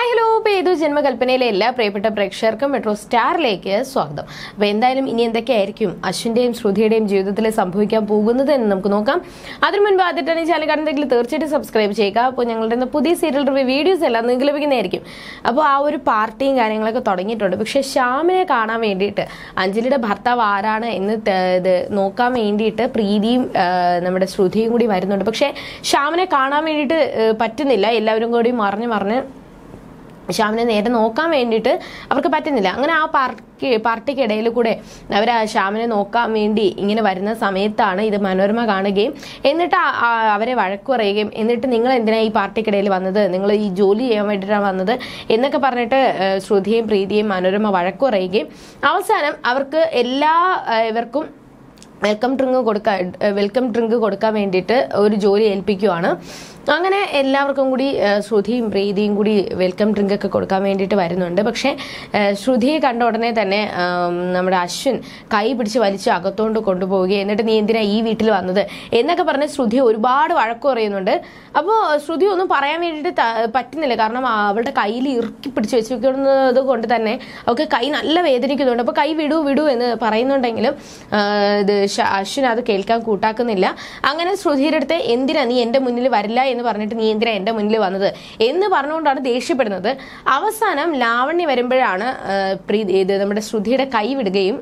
Hi hello പേതു ജന്മകൽപ്പനയിലെ എല്ലാ പ്രിയപ്പെട്ട പ്രേക്ഷകർക്കും മെട്രോ സ്റ്റാറിലേക്ക് സ്വാഗതം. അപ്പോൾ എന്തായാലും ഇനി എന്തൊക്കെയായിരിക്കും അശ്വിന്റെയും ശ്രുതിയുടെയും ജീവിതത്തിൽ സംഭവിക്കാൻ പോകുന്നത് എന്ന് നമുക്ക് നോക്കാം. അതിനു മുൻപ് ആദ്യമായിട്ടാണ് ഈ ചാനൽ കാണുന്നതെങ്കിൽ തീർച്ചയായിട്ടും സബ്സ്ക്രൈബ് ചെയ്യുക. അപ്പോൾ ഞങ്ങളുടെ പുതിയ സീരിയൽ റിവ്യൂ വീഡിയോസ് എല്ലാം നിങ്ങൾക്ക് ലഭിക്കുന്നതായിരിക്കും. അപ്പോൾ ആ ഒരു പാർട്ടിയും കാര്യങ്ങളൊക്കെ തുടങ്ങിയിട്ടുണ്ട്. പക്ഷേ ശ്യാമിനെ കാണാൻ വേണ്ടിയിട്ട് അഞ്ജലിയുടെ ഭർത്താവ് ആരാണ് എന്ന് നോക്കാൻ വേണ്ടിയിട്ട് പ്രീതിയും നമ്മുടെ ശ്രുതിയും കൂടി വരുന്നുണ്ട്. പക്ഷേ ശ്യാമിനെ കാണാൻ വേണ്ടിയിട്ട് പറ്റുന്നില്ല. എല്ലാവരും കൂടി മറിഞ്ഞ് ശ്യാമിനെ നേരെ നോക്കാൻ വേണ്ടിയിട്ട് അവർക്ക് പറ്റുന്നില്ല. അങ്ങനെ ആ പാർട്ടിക്കിടയിൽ കൂടെ അവർ ശ്യാമിനെ നോക്കാൻ വേണ്ടി ഇങ്ങനെ വരുന്ന സമയത്താണ് ഇത് മനോരമ കാണുകയും എന്നിട്ട് അവരെ വഴക്കു പറയുകയും എന്നിട്ട് നിങ്ങൾ എന്തിനാ ഈ പാർട്ടിക്കിടയിൽ വന്നത്, നിങ്ങൾ ഈ ജോലി ചെയ്യാൻ വേണ്ടിയിട്ടാണ് വന്നത് എന്നൊക്കെ പറഞ്ഞിട്ട് ശ്രുതിയും പ്രീതിയും മനോരമ വഴക്കു പറയുകയും അവസാനം അവർക്ക് ഇവർക്കും വെൽക്കം ഡ്രിങ്ക് കൊടുക്കാൻ വേണ്ടിയിട്ട് ഒരു ജോലി ഏൽപ്പിക്കുവാണ്. അങ്ങനെ എല്ലാവർക്കും കൂടി ശ്രുതിയും പ്രീതിയും കൂടി വെൽക്കം ഡ്രിങ്ക് ഒക്കെ കൊടുക്കാൻ വേണ്ടിയിട്ട് വരുന്നുണ്ട്. പക്ഷേ ശ്രുതിയെ കണ്ട ഉടനെ തന്നെ നമ്മുടെ അശ്വിൻ കൈ പിടിച്ച് വലിച്ച് അകത്തോണ്ട് കൊണ്ടുപോവുകയും എന്നിട്ട് നീ എന്തിനാ ഈ വീട്ടിൽ വന്നത് എന്നൊക്കെ പറഞ്ഞ് ശ്രുതി ഒരുപാട് വഴക്കു പറയുന്നുണ്ട്. അപ്പോൾ ശ്രുതി ഒന്നും പറയാൻ വേണ്ടിയിട്ട് പറ്റുന്നില്ല. കാരണം അവളുടെ കയ്യിൽ ഇറുക്കി പിടിച്ച് വെച്ചിരിക്കുന്നത് കൊണ്ട് തന്നെ അവൾക്ക് കൈ നല്ല വേദനിക്കുന്നുണ്ട്. അപ്പോൾ കൈ വിടൂ എന്ന് പറയുന്നുണ്ടെങ്കിലും അശ്വിൻ അത് കേൾക്കാൻ കൂട്ടാക്കുന്നില്ല. അങ്ങനെ ശ്രുതിയുടെ അടുത്ത് എന്തിനാ നീ എൻ്റെ മുന്നിൽ വരില്ല എന്ന് പറഞ്ഞിട്ട് നീ എന്തിനാ എൻ്റെ മുന്നിൽ വന്നത് എന്ന് പറഞ്ഞുകൊണ്ടാണ് ദേഷ്യപ്പെടുന്നത്. അവസാനം ലാവണ്യ വരുമ്പോഴാണ് നമ്മുടെ ശ്രുതിയുടെ കൈ വിടുകയും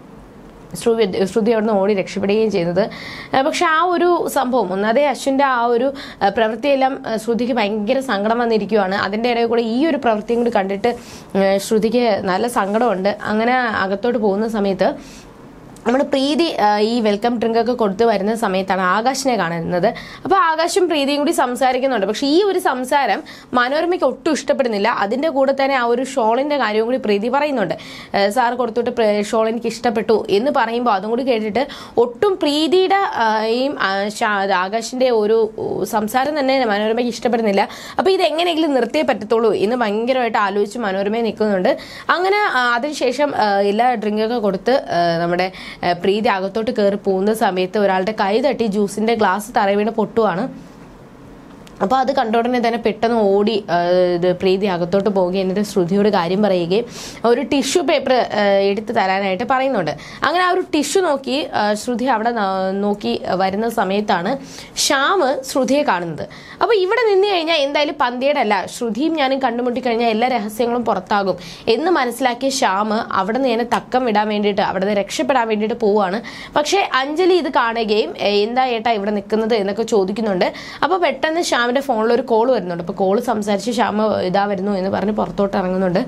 ശ്രുതി അവിടുന്ന് ഓടി രക്ഷപ്പെടുകയും ചെയ്യുന്നത്. പക്ഷെ ആ ഒരു സംഭവം ഒന്നാതെ അശ്വിൻ്റെ ആ ഒരു പ്രവൃത്തിയെല്ലാം ശ്രുതിക്ക് ഭയങ്കര സങ്കടം വന്നിരിക്കുകയാണ്. അതിൻ്റെ ഇടയിൽ കൂടെ ഈ ഒരു പ്രവൃത്തിയും കൂടി കണ്ടിട്ട് ശ്രുതിക്ക് നല്ല സങ്കടമുണ്ട്. അങ്ങനെ അകത്തോട്ട് പോകുന്ന സമയത്ത് നമ്മുടെ പ്രീതി ഈ വെൽക്കം ഡ്രിങ്ക് ഒക്കെ കൊടുത്ത് വരുന്ന സമയത്താണ് ആകാശിനെ കാണുന്നത്. അപ്പോൾ ആകാശും പ്രീതിയും കൂടി സംസാരിക്കുന്നുണ്ട്. പക്ഷെ ഈ ഒരു സംസാരം മനോരമയ്ക്ക് ഒട്ടും ഇഷ്ടപ്പെടുന്നില്ല. അതിൻ്റെ കൂടെ തന്നെ ആ ഒരു ഷോളിൻ്റെ കാര്യവും കൂടി പ്രീതി പറയുന്നുണ്ട്. സാർ കൊടുത്തിട്ട് ഷോൾ എനിക്ക് ഇഷ്ടപ്പെട്ടു എന്ന് പറയുമ്പോൾ അതും കൂടി കേട്ടിട്ട് ഒട്ടും പ്രീതിയുടെ ആകാശിൻ്റെ ഒരു സംസാരം തന്നെ മനോരമയ്ക്ക് ഇഷ്ടപ്പെടുന്നില്ല. അപ്പോൾ ഇത് എങ്ങനെയെങ്കിലും നിർത്തിയേ പറ്റത്തുള്ളൂ എന്ന് ഭയങ്കരമായിട്ട് ആലോചിച്ച് മനോരമയെ നിൽക്കുന്നുണ്ട്. അങ്ങനെ അതിനുശേഷം എല്ലാ ഡ്രിങ്കൊക്കെ കൊടുത്ത് നമ്മുടെ പ്രീതി അകത്തോട്ട് കയറി പോകുന്ന സമയത്ത് ഒരാളുടെ കൈ തട്ടി ജ്യൂസിന്റെ ഗ്ലാസ് തറ വീണ് പൊട്ടുവാണ്. അപ്പോൾ അത് കണ്ടോടനെ തന്നെ പെട്ടെന്ന് ഓടി പ്രീതി അകത്തോട്ട് പോവുകയും എന്നിട്ട് ശ്രുതിയോട് കാര്യം പറയുകയും ഒരു ടിഷ്യൂ പേപ്പർ എടുത്ത് തരാനായിട്ട് പറയുന്നുണ്ട്. അങ്ങനെ ആ ഒരു ടിഷ്യൂ നോക്കി ശ്രുതി അവിടെ നോക്കി വരുന്ന സമയത്താണ് ശ്യാം ശ്രുതിയെ കാണുന്നത്. അപ്പോൾ ഇവിടെ നിന്ന് കഴിഞ്ഞാൽ എന്തായാലും പന്തിയുടെ അല്ല, ശ്രുതിയും ഞാനും കണ്ടുമുട്ടി കഴിഞ്ഞാൽ എല്ലാ രഹസ്യങ്ങളും പുറത്താകും എന്ന് മനസ്സിലാക്കിയ ശ്യാം അവിടെ നിന്ന് തക്കം വിടാൻ വേണ്ടിയിട്ട് അവിടെ രക്ഷപ്പെടാൻ വേണ്ടിയിട്ട് പോവുകയാണ്. പക്ഷേ അഞ്ജലി ഇത് കാണുകയും എന്താ ഏട്ടാ ഇവിടെ നിൽക്കുന്നത് എന്നൊക്കെ ചോദിക്കുന്നുണ്ട്. അപ്പോൾ പെട്ടെന്ന് ശ്യാമിന്റെ ഫോണിൽ ഒരു കോൾ വരുന്നുണ്ട്. അപ്പോൾ കോൾ സംസാരിച്ച് ശ്യാം ഇതാ വരുന്നു എന്ന് പറഞ്ഞ് പുറത്തോട്ട് ഇറങ്ങുന്നുണ്ട്.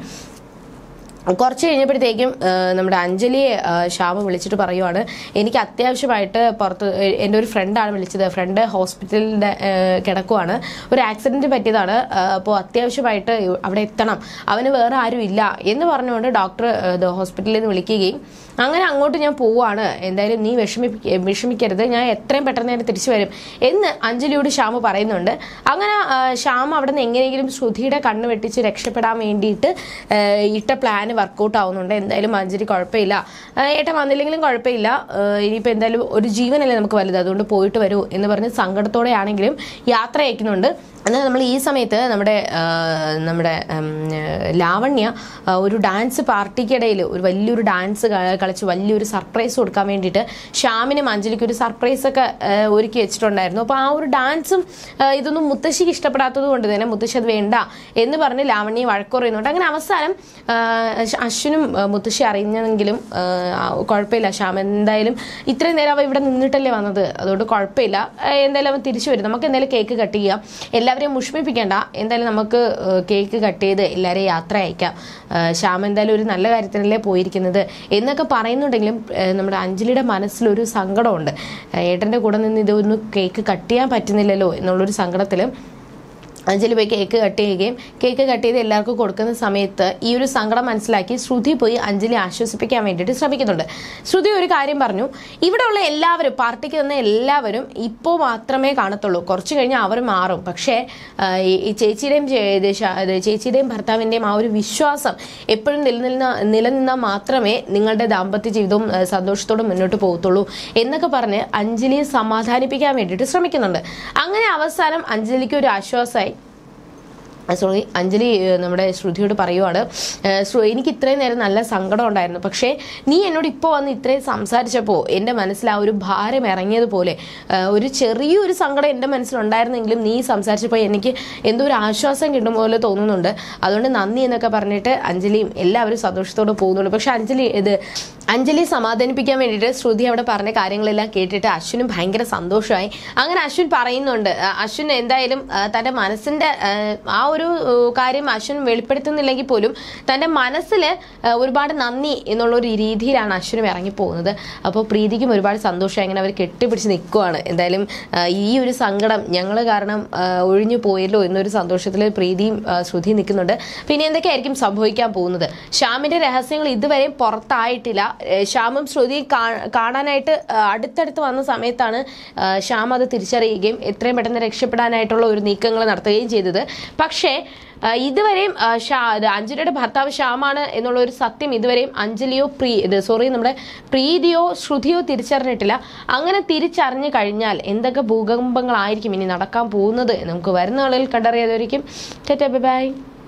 കുറച്ച് കഴിഞ്ഞപ്പോഴത്തേക്കും നമ്മുടെ അഞ്ജലിയെ ശ്യാം വിളിച്ചിട്ട് പറയുവാണ്, എനിക്ക് അത്യാവശ്യമായിട്ട് പുറത്ത് എൻ്റെ ഒരു ഫ്രണ്ടാണ് വിളിച്ചത്. ഫ്രണ്ട് ഹോസ്പിറ്റലിൻ്റെ കിടക്കുവാണ്, ഒരു ആക്സിഡൻറ്റ് പറ്റിയതാണ്. അപ്പോൾ അത്യാവശ്യമായിട്ട് അവിടെ എത്തണം, അവന് വേറെ ആരും ഇല്ല എന്ന് പറഞ്ഞുകൊണ്ട് ഡോക്ടർ ഹോസ്പിറ്റലിൽ നിന്ന് വിളിക്കുകയും അങ്ങനെ അങ്ങോട്ട് ഞാൻ പോവുകയാണ്. എന്തായാലും നീ വിഷമിക്കരുത്, ഞാൻ എത്രയും പെട്ടെന്ന് ഞാൻ തിരിച്ചു വരും എന്ന് അഞ്ജലിയോട് ശ്യാം പറയുന്നുണ്ട്. അങ്ങനെ ശ്യാം അവിടെ നിന്ന് എങ്ങനെയെങ്കിലും ശ്രുതിയുടെ കണ്ണ് വെട്ടിച്ച് രക്ഷപ്പെടാൻ വേണ്ടിയിട്ട് ഇട്ട പ്ലാൻ വർക്കൗട്ട് ആവുന്നുണ്ട്. എന്തായാലും അഞ്ജലി കുഴപ്പമില്ല, ഏട്ടൻ വന്നില്ലെങ്കിലും കുഴപ്പമില്ല, ഇനിയിപ്പോൾ എന്തായാലും ഒരു ജീവനല്ലേ നമുക്ക് വലുത്, അതുകൊണ്ട് പോയിട്ട് വരൂ എന്ന് പറഞ്ഞ് സങ്കടത്തോടെ ആണെങ്കിലും യാത്ര അയക്കുന്നുണ്ട്. എന്നാൽ നമ്മൾ ഈ സമയത്ത് നമ്മുടെ ലാവണ്യ ഒരു ഡാൻസ് പാർട്ടിക്കിടയിൽ ഒരു വലിയൊരു ഡാൻസ് കളിച്ച് വലിയൊരു സർപ്രൈസ് കൊടുക്കാൻ വേണ്ടിയിട്ട് ശ്യാമിനും അഞ്ജലിക്കും ഒരു സർപ്രൈസൊക്കെ ഒരുക്കി വെച്ചിട്ടുണ്ടായിരുന്നു. അപ്പോൾ ആ ഒരു ഡാൻസും ഇതൊന്നും മുത്തശ്ശിക്ക് ഇഷ്ടപ്പെടാത്തത് കൊണ്ട് തന്നെ മുത്തശ്ശി അത് വേണ്ട എന്ന് പറഞ്ഞ് ലാവണ്യെ വഴക്ക് പറയുന്നുണ്ട്. അങ്ങനെ അവസാനം അശ്വിനും മുത്തശ്ശി അറിഞ്ഞെങ്കിലും കുഴപ്പമില്ല, ശ്യാം എന്തായാലും ഇത്രയും നേരം അവ ഇവിടെ നിന്നിട്ടല്ലേ വന്നത്, അതുകൊണ്ട് കുഴപ്പമില്ല, എന്തായാലും അവൻ തിരിച്ചു വരും, നമുക്ക് എന്തായാലും കേക്ക് കട്ട് ചെയ്യാം, എല്ലാവരെയും മുഷ്മിപ്പിക്കേണ്ട, എന്തായാലും നമുക്ക് കേക്ക് കട്ട് ചെയ്ത് എല്ലാവരെയും യാത്ര അയക്കാം, ശ്യാം എന്തായാലും ഒരു നല്ല കാര്യത്തിനല്ലേ പോയിരിക്കുന്നത് എന്നൊക്കെ പറയുന്നുണ്ടെങ്കിലും നമ്മുടെ അഞ്ജലിയുടെ മനസ്സിലൊരു സങ്കടമുണ്ട്. ഏട്ടൻ്റെ കൂടെ നിന്ന് ഇതൊന്ന് കേക്ക് കട്ട് ചെയ്യാൻ പറ്റുന്നില്ലല്ലോ എന്നുള്ളൊരു സങ്കടത്തിൽ അഞ്ജലി പോയി കേക്ക് കട്ട് ചെയ്യുകയും കേക്ക് കട്ട് ചെയ്ത് എല്ലാവർക്കും കൊടുക്കുന്ന സമയത്ത് ഈ ഒരു സങ്കടം മനസ്സിലാക്കി ശ്രുതി പോയി അഞ്ജലി ആശ്വസിപ്പിക്കാൻ വേണ്ടിയിട്ട് ശ്രമിക്കുന്നുണ്ട്. ശ്രുതി ഒരു കാര്യം പറഞ്ഞു, ഇവിടെയുള്ള എല്ലാവരും പാർട്ടിക്ക് വന്ന എല്ലാവരും ഇപ്പോൾ മാത്രമേ കാണത്തുള്ളൂ, കുറച്ച് കഴിഞ്ഞാൽ അവർ മാറും. പക്ഷേ ഈ ചേച്ചിയുടെയും ഭർത്താവിൻ്റെയും ആ ഒരു വിശ്വാസം എപ്പോഴും നിലനിന്നാൽ മാത്രമേ നിങ്ങളുടെ ദാമ്പത്യ ജീവിതവും സന്തോഷത്തോടെ മുന്നോട്ട് പോകത്തുള്ളൂ എന്നൊക്കെ പറഞ്ഞ് അഞ്ജലിയെ സമാധാനിപ്പിക്കാൻ വേണ്ടിയിട്ട് ശ്രമിക്കുന്നുണ്ട്. അങ്ങനെ അവസാനം അഞ്ജലിക്ക് ഒരു ആശ്വാസമായി സോറി അഞ്ജലി നമ്മുടെ ശ്രുതിയോട് പറയുവാണ്, എനിക്ക് ഇത്രയും നേരം നല്ല സങ്കടം ഉണ്ടായിരുന്നു, പക്ഷേ നീ എന്നോട് ഇപ്പോൾ വന്ന് ഇത്രയും സംസാരിച്ചപ്പോൾ എൻ്റെ മനസ്സിൽ ആ ഒരു ഭാരം ഇറങ്ങിയതുപോലെ ഒരു ചെറിയൊരു സങ്കടം എൻ്റെ മനസ്സിലുണ്ടായിരുന്നെങ്കിലും നീ സംസാരിച്ചപ്പോൾ എനിക്ക് എന്തോ ഒരു ആശ്വാസം കിട്ടും പോലെ തോന്നുന്നുണ്ട്, അതുകൊണ്ട് നന്ദി എന്നൊക്കെ പറഞ്ഞിട്ട് അഞ്ജലിയും എല്ലാവരും സന്തോഷത്തോടെ പോകുന്നുണ്ട്. പക്ഷെ അഞ്ജലി സമാധാനിപ്പിക്കാൻ വേണ്ടിയിട്ട് ശ്രുതി അവിടെ പറഞ്ഞ കാര്യങ്ങളെല്ലാം കേട്ടിട്ട് അശ്വിനും ഭയങ്കര സന്തോഷമായി. അങ്ങനെ അശ്വിൻ പറയുന്നുണ്ട്, അശ്വിൻ എന്തായാലും തൻ്റെ മനസ്സിൻ്റെ ആ ഒരു കാര്യം അശ്വിൻ വെളിപ്പെടുത്തുന്നില്ലെങ്കിൽ പോലും തൻ്റെ മനസ്സിൽ ഒരുപാട് നന്ദി എന്നുള്ളൊരു രീതിയിലാണ് അശ്വിനും ഇറങ്ങിപ്പോകുന്നത്. അപ്പോൾ പ്രീതിക്കും ഒരുപാട് സന്തോഷമായി. അങ്ങനെ അവർ കെട്ടിപ്പിടിച്ച് നിൽക്കുവാണ്. എന്തായാലും ഈ ഒരു സങ്കടം ഞങ്ങൾ കാരണം ഒഴിഞ്ഞു പോയല്ലോ എന്നൊരു സന്തോഷത്തിൽ പ്രീതിയും ശ്രുതിയും നിൽക്കുന്നുണ്ട്. പിന്നെ എന്തൊക്കെയായിരിക്കും സംഭവിക്കാൻ പോകുന്നത്? ശ്യാമിൻ്റെ രഹസ്യങ്ങൾ ഇതുവരെയും പുറത്തായിട്ടില്ല. ശ്യാമും ശ്രുതിയും കാണാനായിട്ട് അടുത്തടുത്ത് വന്ന സമയത്താണ് ശ്യാം അത് തിരിച്ചറിയുകയും എത്രയും പെട്ടെന്ന് രക്ഷപ്പെടാനായിട്ടുള്ള ഒരു നീക്കങ്ങൾ നടത്തുകയും ചെയ്തത്. പക്ഷേ ഇതുവരെയും അഞ്ജലിയുടെ ഭർത്താവ് ശ്യാമാണ് എന്നുള്ള ഒരു സത്യം ഇതുവരെയും അഞ്ജലിയോ നമ്മുടെ പ്രീതിയോ ശ്രുതിയോ തിരിച്ചറിഞ്ഞിട്ടില്ല. അങ്ങനെ തിരിച്ചറിഞ്ഞു കഴിഞ്ഞാൽ എന്തൊക്കെ ഭൂകമ്പങ്ങളായിരിക്കും ഇനി നടക്കാൻ പോകുന്നത് നമുക്ക് വരുന്ന ആളുകൾ കണ്ടറിയാതായിരിക്കും. ബൈ.